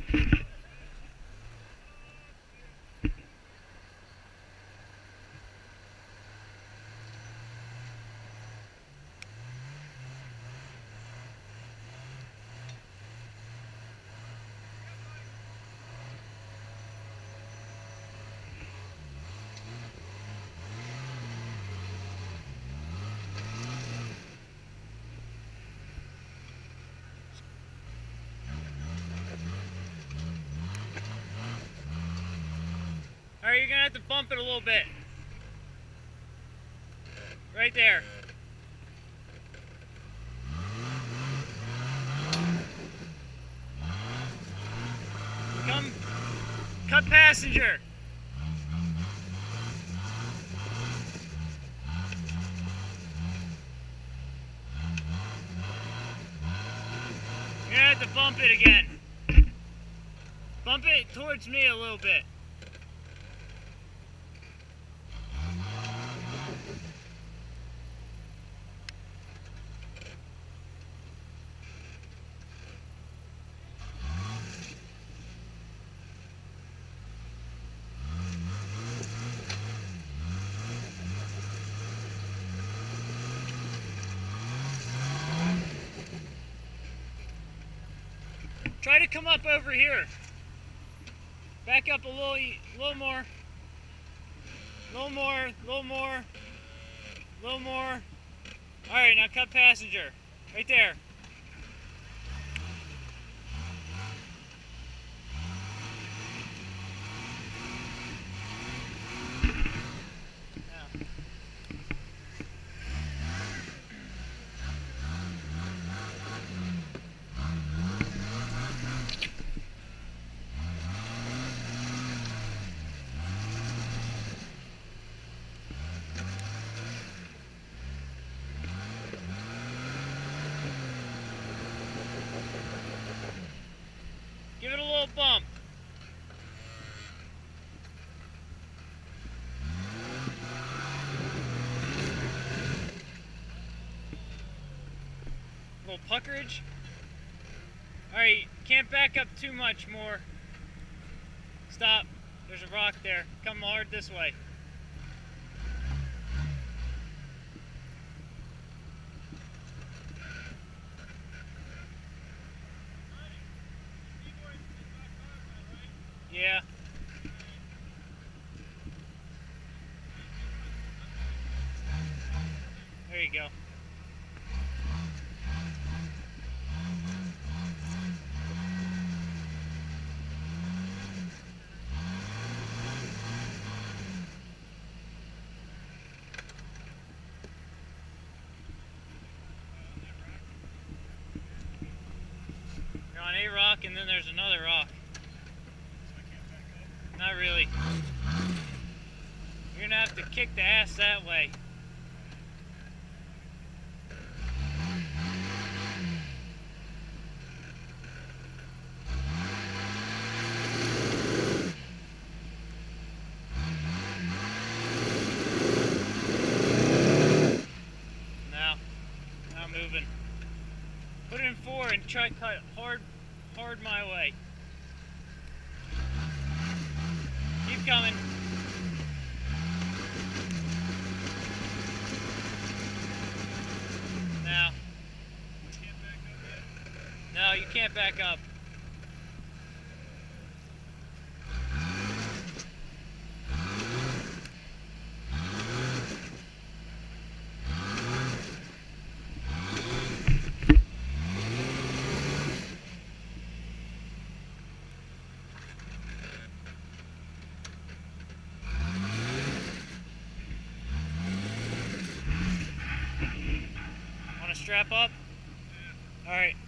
Alright, you're gonna have to bump it a little bit. Right there. Come, cut passenger. You're gonna have to bump it again. Bump it towards me a little bit. Try to come up over here. Back up a little more. Little more, little more, little more. Alright, now cut passenger. Right there. Give it a little bump. A little puckerage. Alright, can't back up too much more. Stop. There's a rock there. Come hard this way. Yeah. There you go. You're on a rock and then there's another rock. Not really. You're gonna have to kick the ass that way. Now moving. Put it in 4 and try to cut hard my way. Keep coming. Now. No, you can't back up. Want to strap up? All right.